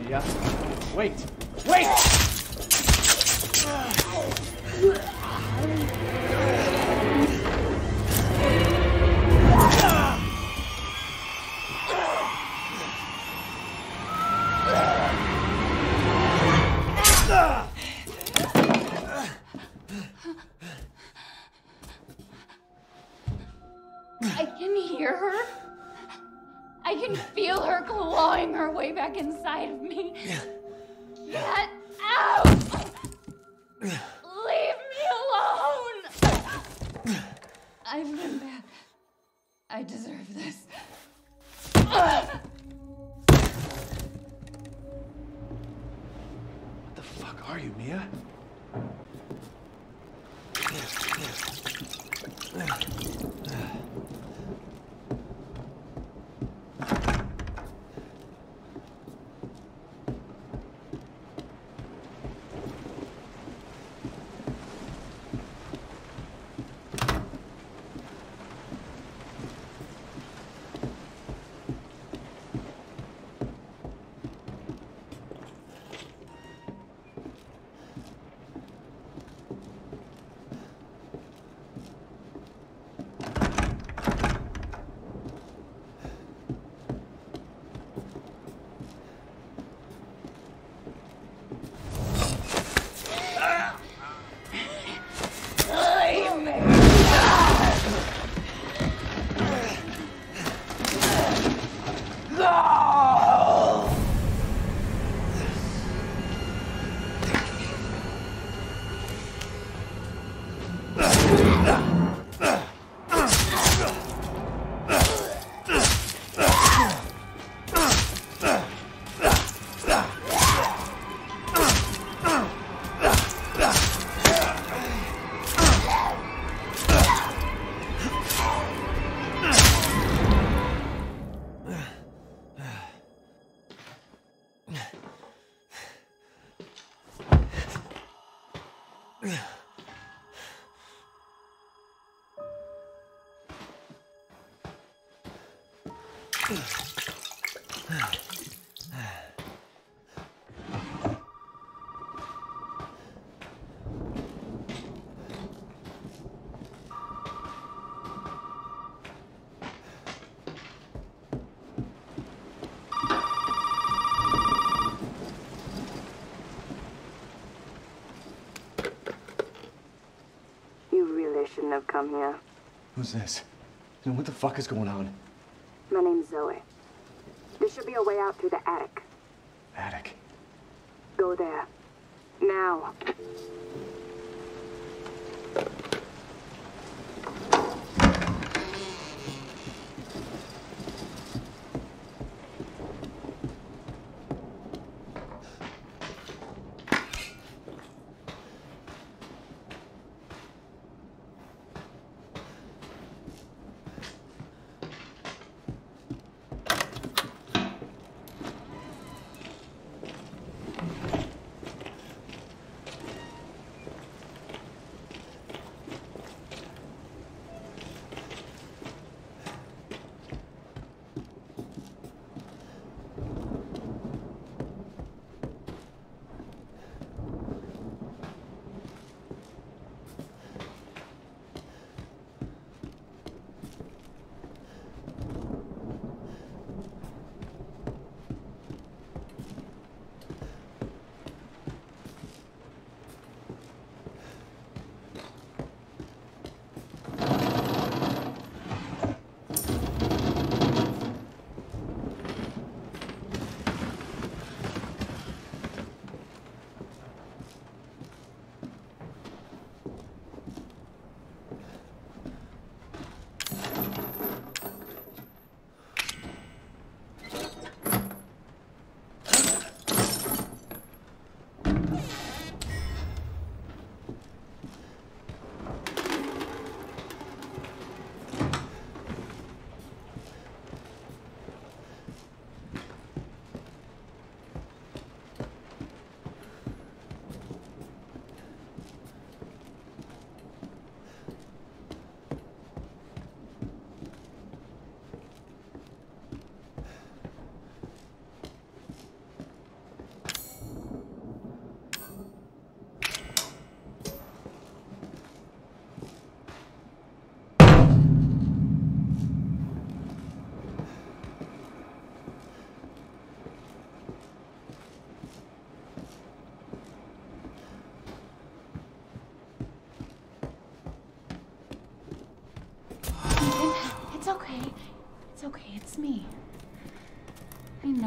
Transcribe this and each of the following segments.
Mia. Wait! Wait! I can hear her. I can feel her clawing her way back inside of me. Get out! Leave me alone! I've been bad. I deserve this. What the fuck are you, Mia? Shouldn't have come here. Who's this? And what the fuck is going on? My name's Zoe. There should be a way out through the attic. Attic. Go there. Now.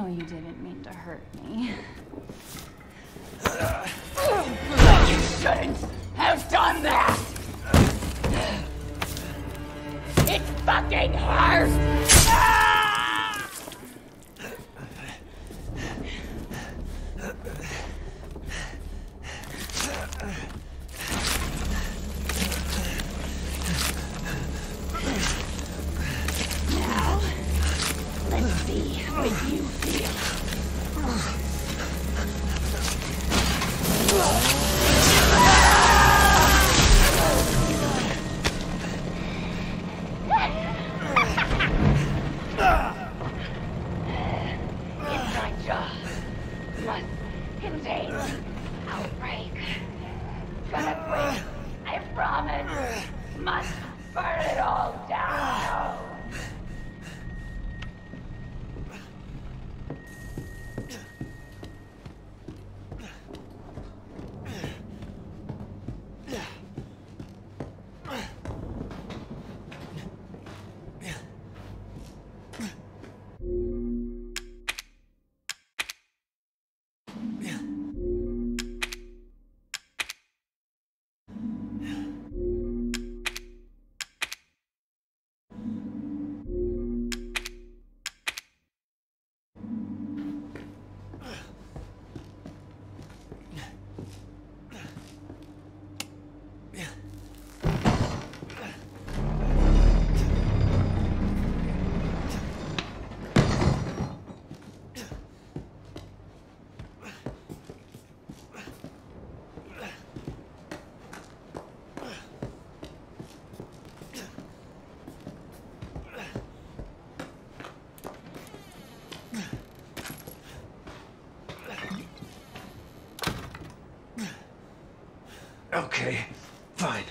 know you didn't mean to hurt me. You shouldn't have done that! It fucking hurts! Now, let's see what you feel. Inside jaw must contain outbreak. Gonna quit, I promise. Must burn it all down. Okay, fine.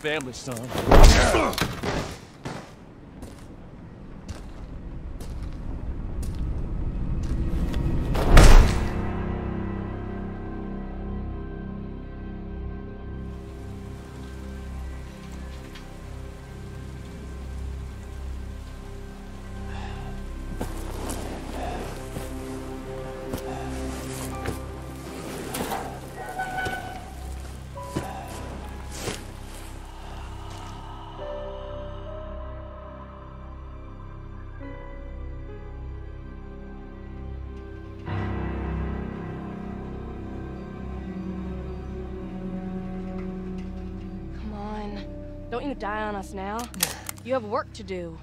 family, son. Don't you die on us now. You have work to do.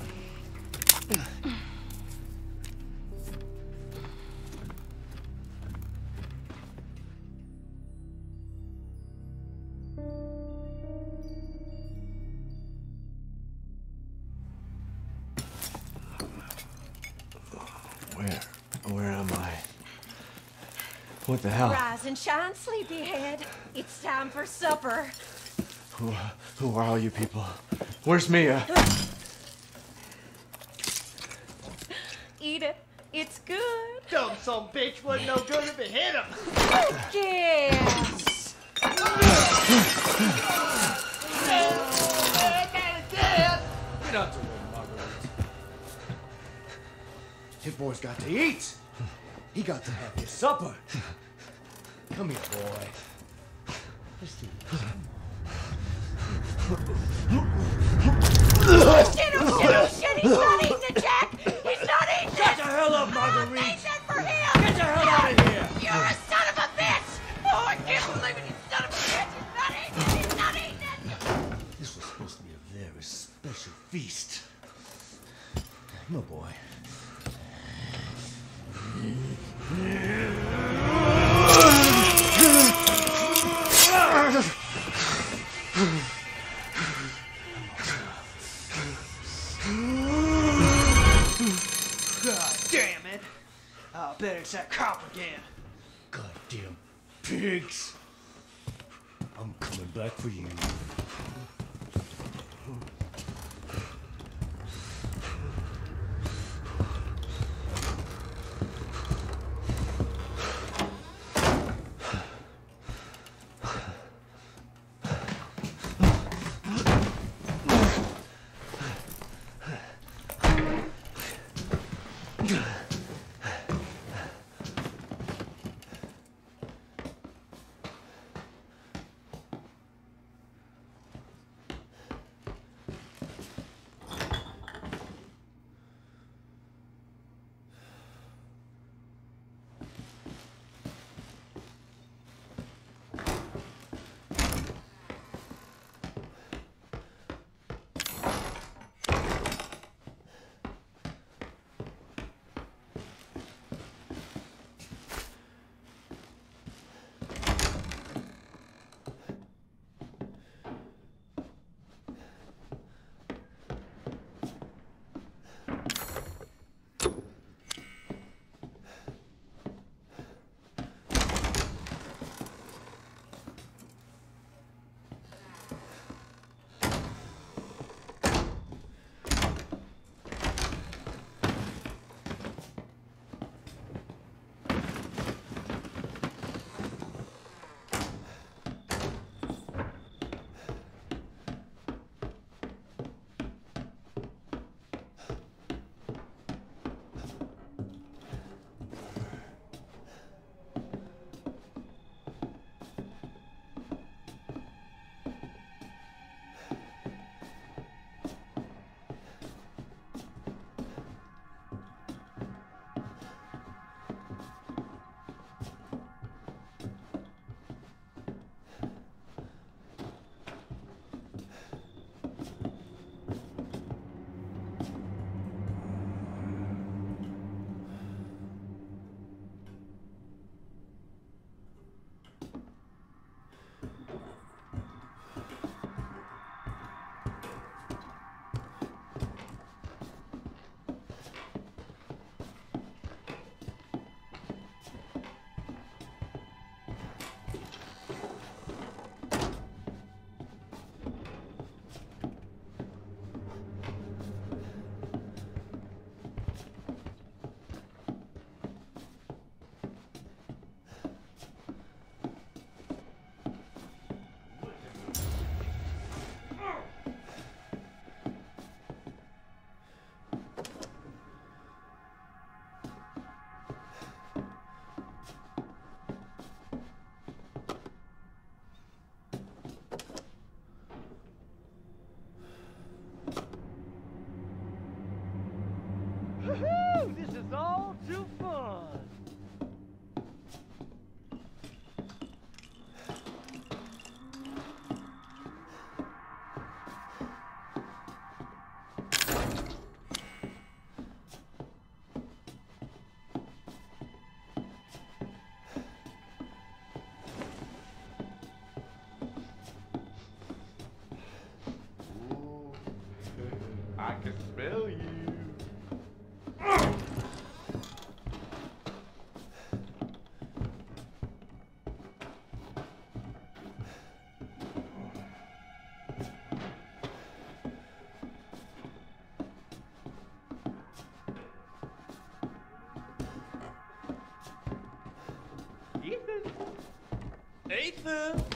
Where am I? What the hell? Rise and shine, sleepyhead. It's time for supper. Who are all you people? Where's Mia? Eat it. It's good. Dumb son bitch wasn't no good if it hit him. Yes. Get up to him, Marguerite. His boy's got to eat. He got to have his supper. Come here, boy. Let's do this. Shit, he's not eating it, Jack! He's not eating it! Get the hell up, Marguerite! I made that for him! Get the hell out of here! You're a son of a bitch! Oh, I can't believe it, you son of a bitch! He's not eating it! This was supposed to be a very special feast. Come on, boy. God damn it! I'll bet it's that cop again. Goddamn pigs! I'm coming back for you. Woo! This is all too fun. I can smell you. Ethan! Ethan!